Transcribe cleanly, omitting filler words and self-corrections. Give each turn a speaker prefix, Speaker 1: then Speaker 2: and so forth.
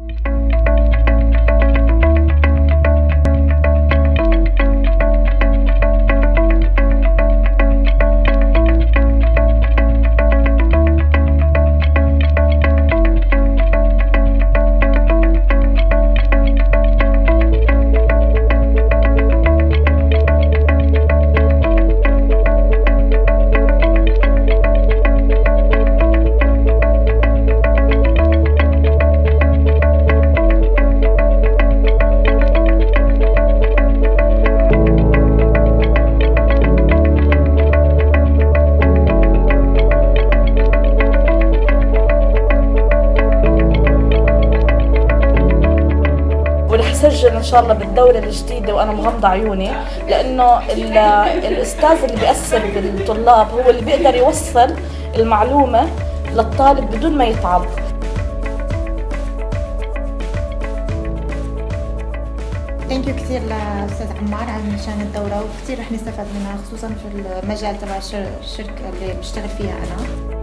Speaker 1: ورح سجل ان شاء الله بالدورة الجديدة وانا مغمضة عيوني، لانه الاستاذ اللي بيأثر بالطلاب هو اللي بيقدر يوصل المعلومة للطالب بدون ما يتعب.
Speaker 2: ثانك يو كثير لاستاذ عمار عشان الدورة، وكثير رح نستفاد منها خصوصا في المجال تبع الشركة اللي بشتغل فيها انا.